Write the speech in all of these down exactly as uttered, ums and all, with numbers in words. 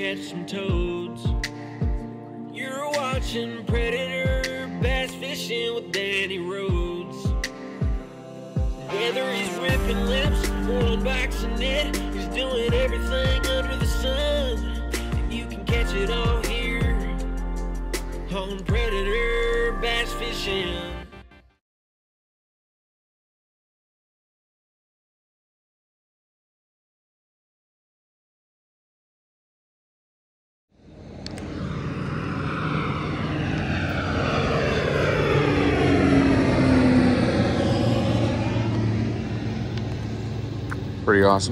catch some toads. You're watching Predator bass fishing with Danny Rhodes. Whether he's ripping lips or unboxing it, he's doing everything under the sun. And you can catch it all here on Predator Bass Fishing. Pretty awesome.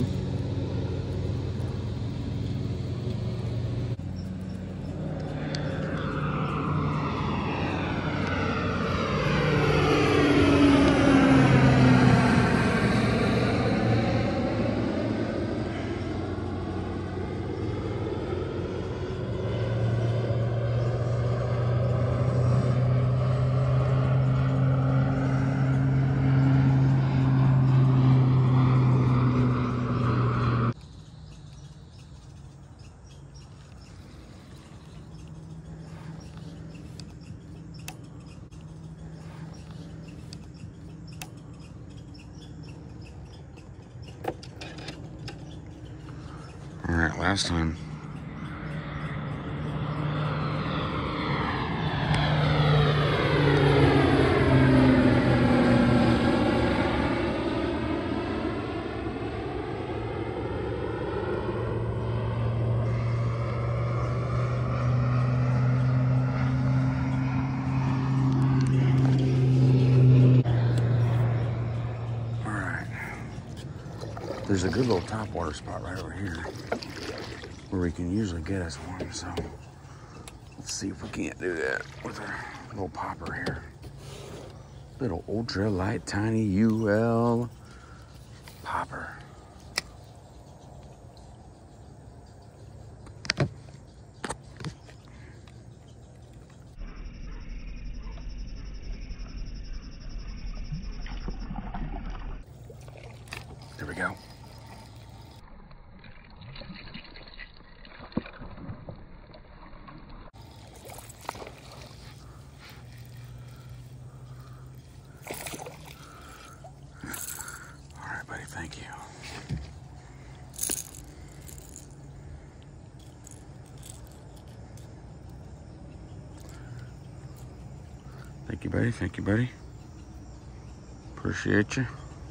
All right, last time. All right. There's a good little topwater spot right over here where we can usually get us one, so let's see if we can't do that with our little popper here. Little ultralight tiny U L popper. There we go. Thank you. Thank you, buddy. Thank you, buddy. Appreciate you.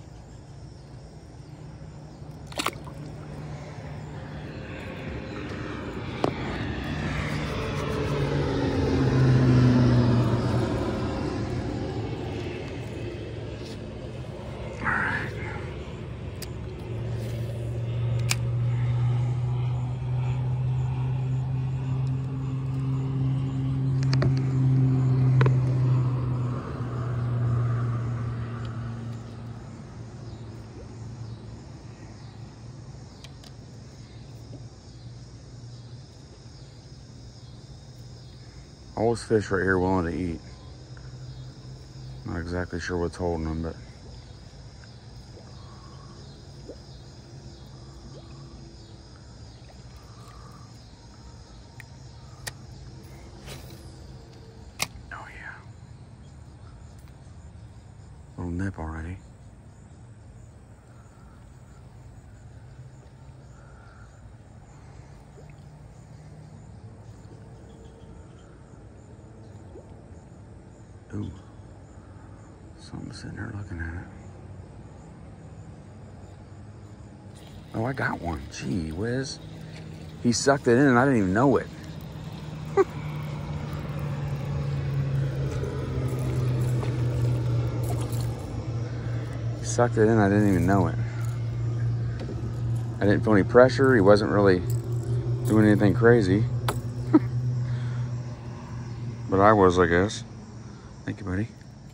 All this fish right here willing to eat. Not exactly sure what's holding them, but oh yeah, little nip already. Ooh, something's sitting there looking at it. Oh, I got one. Gee whiz. He sucked it in and I didn't even know it. He sucked it in, I didn't even know it. I didn't feel any pressure. He wasn't really doing anything crazy. But I was, I guess. Thank you, buddy.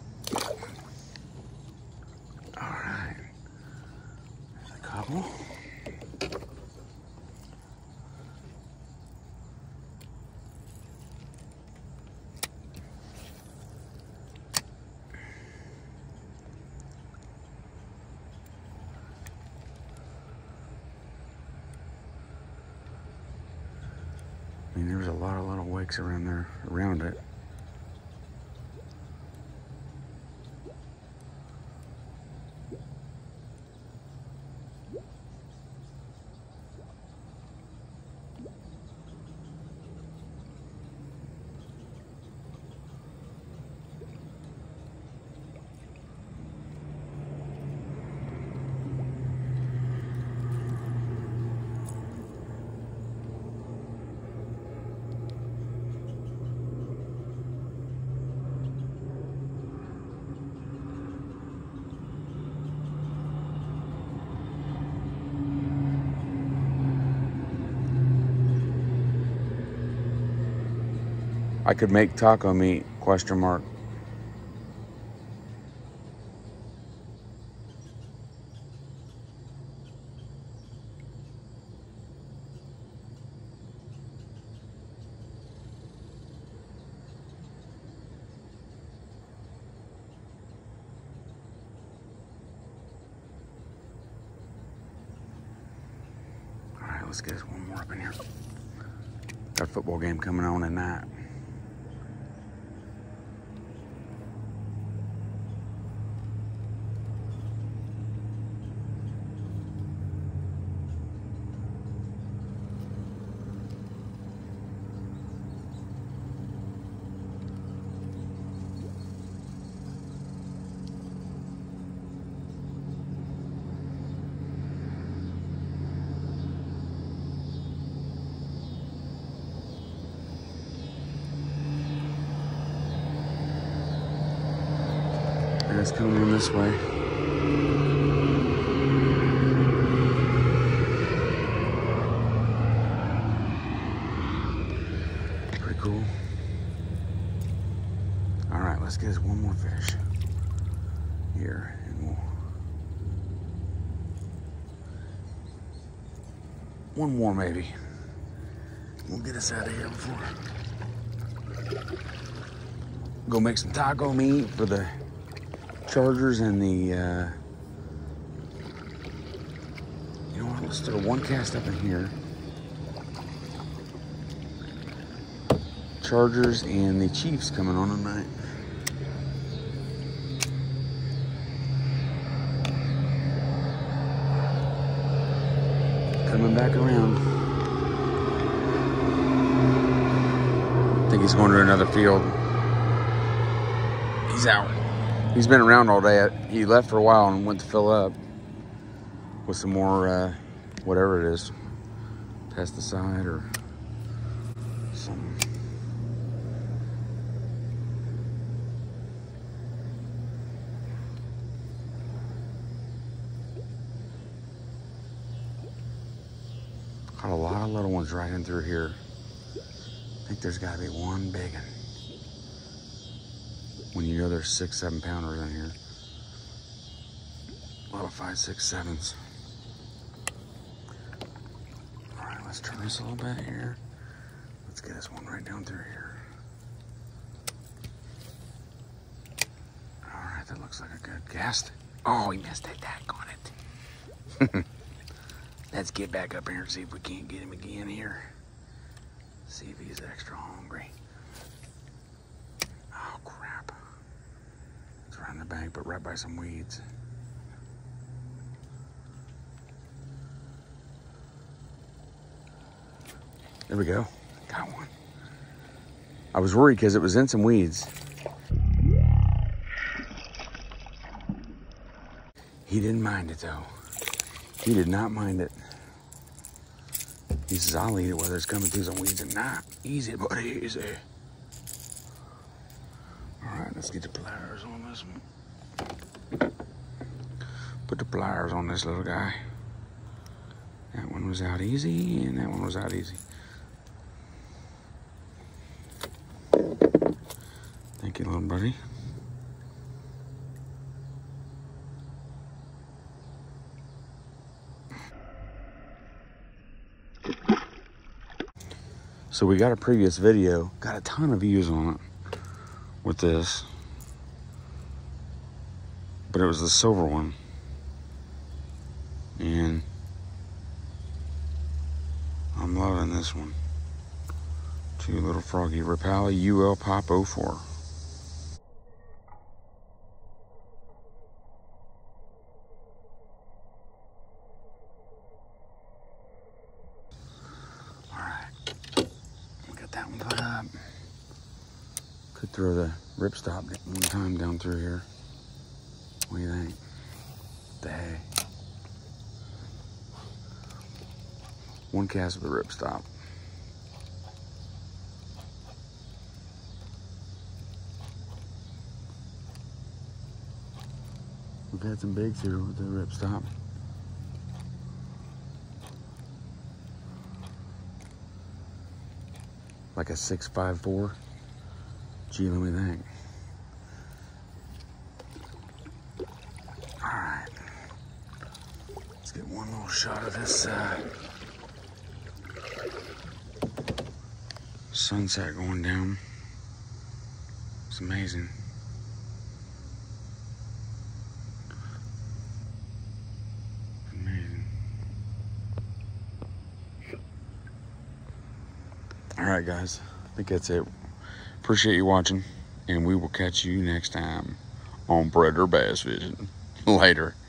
All right. There's a couple. mean, there's a lot of little wakes around there, around it. I could make taco meat, question mark. All right, let's get us one more up in here. Got a football game coming on at night. And it's coming in this way. Pretty cool. All right, let's get us one more fish here, and we'll one more maybe. We'll get us out of here before go make some taco meat for the Chargers and the, uh, you know what, let's throw one cast up in here. Chargers and the Chiefs coming on tonight. Coming back around. I think he's going to another field. He's out. He's been around all day. He left for a while and went to fill up with some more, uh, whatever it is, pesticide or something. Got a lot of little ones right in through here. I think there's got to be one big one. When you know there's six, seven pounders in here. A lot of five, six, sevens. All right, let's turn this a little bit here. Let's get this one right down through here. All right, that looks like a good cast. Oh, he missed that tack on it. Let's get back up here and see if we can't get him again here. See if he's extra hungry. Oh, crap. It's right in the bank, but right by some weeds. There we go. Got one. I was worried because it was in some weeds. He didn't mind it, though. He did not mind it. He says, I'll eat it whether it's coming through some weeds or not. Easy, buddy, easy. All right, let's get the pliers on this one. Put the pliers on this little guy. That one was out easy, and that one was out easy. Thank you, little buddy. So we got a previous video, got a ton of views on it with this, but it was the silver one, and I'm loving this one. Two little froggy Rapala U L Pop oh four. That one put up. Could throw the ripstop one time down through here. What do you think? The hay. One cast with a ripstop. We've had some big through with the ripstop. Like a six five four. Gee, let me think. All right. Let's get one little shot of this uh, sunset going down. It's amazing. Amazing. All right, guys. I think that's it. Appreciate you watching, and we will catch you next time on Predator Bass Fishing. Later.